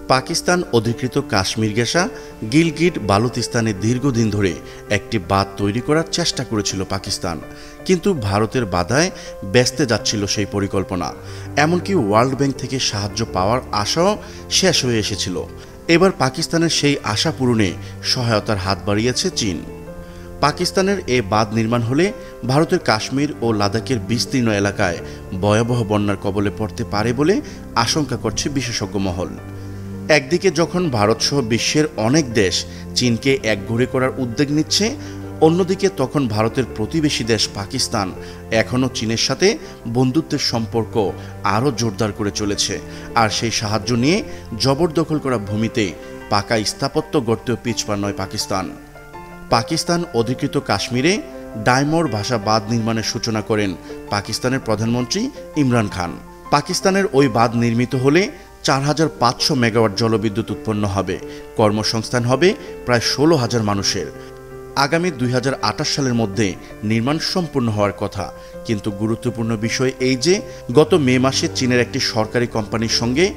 পাকিস্তান অধিকৃত কাশ্মীর ঘেঁষা গিলগিট বালুচিস্তানে দীর্ঘদিন ধরে একটি বাঁধ তৈরি করার চেষ্টা করেছিল পাকিস্তান, কিন্তু ভারতের বাধায় ব্যস্তে যাচ্ছিল সেই পরিকল্পনা। এমনকি ওয়ার্ল্ড ব্যাংক থেকে সাহায্য পাওয়ার আশাও শেষ হয়ে এসেছিল। এবার পাকিস্তানের সেই আশা পূরণে সহায়তার হাত বাড়িয়েছে চীন। পাকিস্তানের এ বাঁধ নির্মাণ হলে ভারতের কাশ্মীর ও লাদাখের বিস্তীর্ণ এলাকায় ভয়াবহ বন্যার কবলে পড়তে পারে বলে আশঙ্কা করছে বিশেষজ্ঞ মহল। একদিকে যখন ভারতসহ বিশ্বের অনেক দেশ চীনকে একঘরে করার উদ্যোগ নিচ্ছে, অন্যদিকে তখন ভারতের প্রতিবেশী দেশ পাকিস্তান এখনও চীনের সাথে বন্ধুত্বের সম্পর্ক আরও জোরদার করে চলেছে। আর সেই সাহায্য নিয়ে জবরদখল করা ভূমিতে পাকা স্থাপত্য গড়তেও পিছপা নয় পাকিস্তান। পাকিস্তান অধিকৃত কাশ্মীরে ডায়মর ভাষা বাঁধ নির্মাণের সূচনা করেন পাকিস্তানের প্রধানমন্ত্রী ইমরান খান। পাকিস্তানের ওই বাঁধ নির্মিত হলে ৪৫০০ মেগাওয়াট জলবিদ্যুৎ উৎপন্ন হবে, কর্মসংস্থান হবে প্রায় ১৬,০০০ মানুষের। আগামী ২০২৮ সালের মধ্যে নির্মাণ সম্পূর্ণ হওয়ার কথা। কিন্তু গুরুত্বপূর্ণ বিষয় এই যে গত মে মাসে চীনের একটি সরকারি কোম্পানির সঙ্গে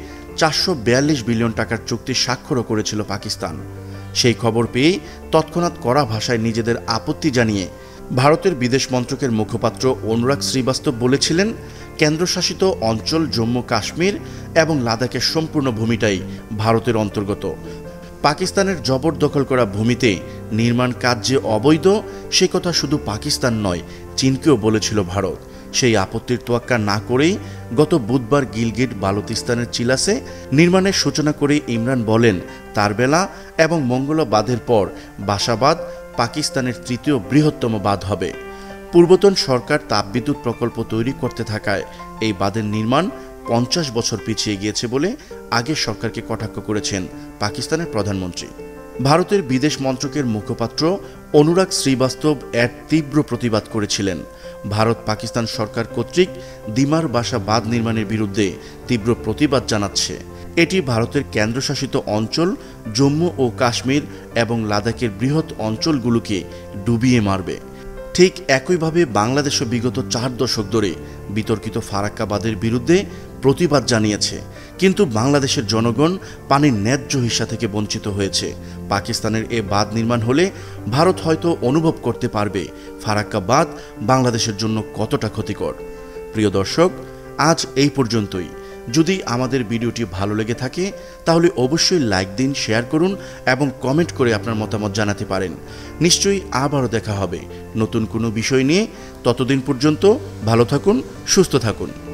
৪৪২ বিলিয়ন টাকার চুক্তি স্বাক্ষরও করেছিল পাকিস্তান। সেই খবর পেয়েই তৎক্ষণাৎ কড়া ভাষায় নিজেদের আপত্তি জানিয়ে ভারতের বিদেশ মন্ত্রকের মুখপাত্র অনুরাগ শ্রীবাস্তব বলেছিলেন, কেন্দ্রশাসিত অঞ্চল জম্মু কাশ্মীর এবং লাদাখের সম্পূর্ণ ভূমিটাই ভারতের অন্তর্গত। পাকিস্তানের জবরদখল করা ভূমিতে নির্মাণ কাজ যে অবৈধ, সে কথা শুধু পাকিস্তান নয়, চীনকেও বলেছিল ভারত। সেই আপত্তির তোয়াক্কা না করেই গত বুধবার গিলগিট বালুচিস্তানের চিলাসে নির্মাণের সূচনা করে ইমরান বলেন, তার বেলা এবং মঙ্গলা বাঁধের পর বাশা বাঁধ পাকিস্তানের তৃতীয় বৃহত্তম বাঁধ হবে। পূর্বতন সরকার তাপবিদ্যুৎ প্রকল্প তৈরি করতে থাকায় এই বাঁধের নির্মাণ ৫০ বছর পিছিয়ে গিয়েছে বলে আগের সরকারকে কটাক্ষ করেছেন পাকিস্তানের প্রধানমন্ত্রী। ভারতের বিদেশ মন্ত্রকের মুখপাত্র অনুরাগ শ্রীবাস্তব এর তীব্র প্রতিবাদ করেছিলেন। ভারত পাকিস্তান সরকার কর্তৃক দিমার বাসা বাঁধ নির্মাণের বিরুদ্ধে তীব্র প্রতিবাদ জানাচ্ছে। এটি ভারতের কেন্দ্রশাসিত অঞ্চল জম্মু ও কাশ্মীর এবং লাদাখের বৃহৎ অঞ্চলগুলোকে ডুবিয়ে মারবে। ঠিক একইভাবে বাংলাদেশও বিগত ৪ দশক ধরে বিতর্কিত ফারাক্কা বাঁধের বিরুদ্ধে প্রতিবাদ জানিয়েছে, কিন্তু বাংলাদেশের জনগণ পানির ন্যায্য হিস্সা থেকে বঞ্চিত হয়েছে। পাকিস্তানের এ বাঁধ নির্মাণ হলে ভারত হয়তো অনুভব করতে পারবে ফারাক্কা বাঁধ বাংলাদেশের জন্য কতটা ক্ষতিকর। প্রিয় দর্শক, আজ এই পর্যন্তই। যদি আমাদের ভিডিওটি ভালো লেগে থাকে তাহলে অবশ্যই লাইক দিন, শেয়ার করুন এবং কমেন্ট করে আপনার মতামত জানাতে পারেন। নিশ্চয়ই আবারও দেখা হবে নতুন কোনো বিষয় নিয়ে। ততদিন পর্যন্ত ভালো থাকুন, সুস্থ থাকুন।